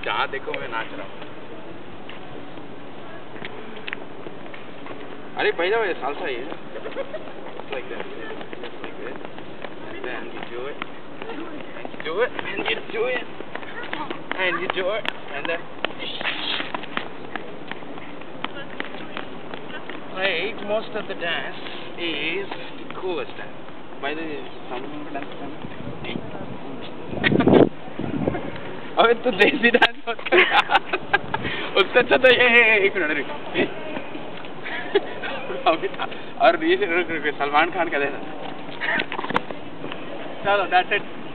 जहाँ देखो मैं नाच रहा हूँ। अरे by the way, salsa here. Just like that. Just like that. And then you do it. And you do it. And you do it. And you do it. And then. Like most of the dance is the coolest dance. By the way, someone dance. अबे तू देसी dance मत कर यार। उससे अच्छा तो ये एक मिनट रुक। और ये रुक सलमान खान का देना। चलो that's it।